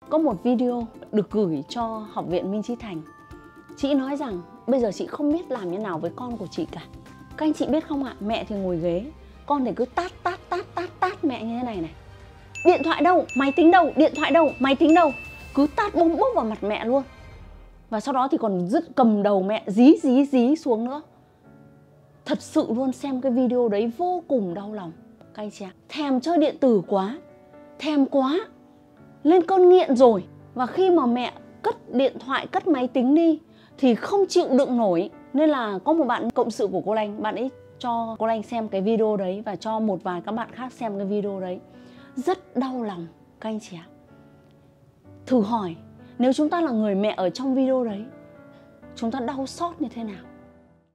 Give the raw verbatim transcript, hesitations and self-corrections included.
Có một video được gửi cho Học viện Minh Chí Thành. Chị nói rằng bây giờ chị không biết làm như nào với con của chị cả. Các anh chị biết không ạ, mẹ thì ngồi ghế, con thì cứ tát tát tát tát tát mẹ như thế này này. Điện thoại đâu, máy tính đâu, điện thoại đâu, máy tính đâu. Cứ tát bông bốc vào mặt mẹ luôn. Và sau đó thì còn dứt cầm đầu mẹ dí dí dí xuống nữa. Thật sự luôn, xem cái video đấy vô cùng đau lòng. Các anh chị ạ, thèm chơi điện tử quá, thèm quá, lên cơn nghiện rồi. Và khi mà mẹ cất điện thoại, cất máy tính đi thì không chịu đựng nổi. Nên là có một bạn cộng sự của cô Lanh, bạn ấy cho cô Lanh xem cái video đấy và cho một vài các bạn khác xem cái video đấy. Rất đau lòng các anh chị ạ. Thử hỏi, nếu chúng ta là người mẹ ở trong video đấy, chúng ta đau xót như thế nào?